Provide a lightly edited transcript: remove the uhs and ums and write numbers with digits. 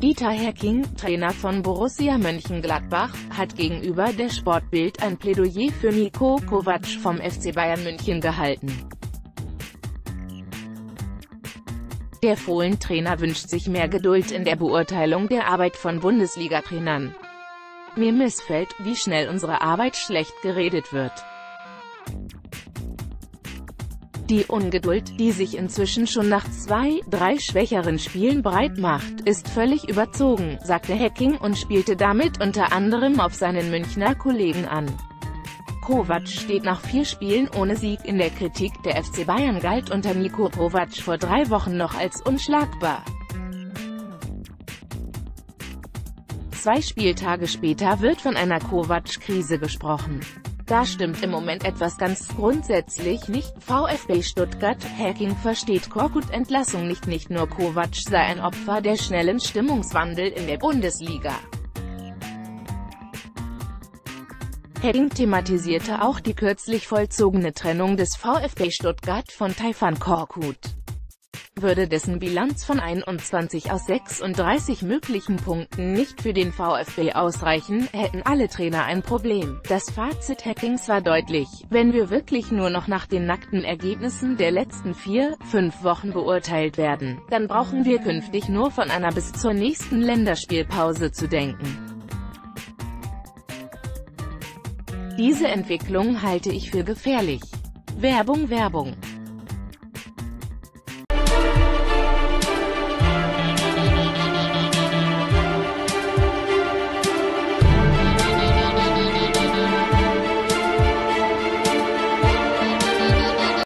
Dieter Hecking, Trainer von Borussia Mönchengladbach, hat gegenüber der Sportbild ein Plädoyer für Niko Kovac vom FC Bayern München gehalten. Der Fohlen-Trainer wünscht sich mehr Geduld in der Beurteilung der Arbeit von Bundesliga-Trainern. Mir missfällt, wie schnell unsere Arbeit schlecht geredet wird. Die Ungeduld, die sich inzwischen schon nach 2-3 schwächeren Spielen breit macht, ist völlig überzogen, sagte Hecking und spielte damit unter anderem auf seinen Münchner Kollegen an. Kovac steht nach 4 Spielen ohne Sieg in der Kritik. Der FC Bayern galt unter Niko Kovac vor 3 Wochen noch als unschlagbar. 2 Spieltage später wird von einer Kovac-Krise gesprochen. Da stimmt im Moment etwas ganz grundsätzlich nicht. VfB Stuttgart. Hecking versteht Korkut-Entlassung nicht. Nicht nur Kovac sei ein Opfer der schnellen Stimmungswandel in der Bundesliga. Hecking thematisierte auch die kürzlich vollzogene Trennung des VfB Stuttgart von Tayfun Korkut. Würde dessen Bilanz von 21 aus 36 möglichen Punkten nicht für den VfB ausreichen, hätten alle Trainer ein Problem. Das Fazit Heckings war deutlich: Wenn wir wirklich nur noch nach den nackten Ergebnissen der letzten 4-5 Wochen beurteilt werden, dann brauchen wir künftig nur von einer bis zur nächsten Länderspielpause zu denken. Diese Entwicklung halte ich für gefährlich. Werbung.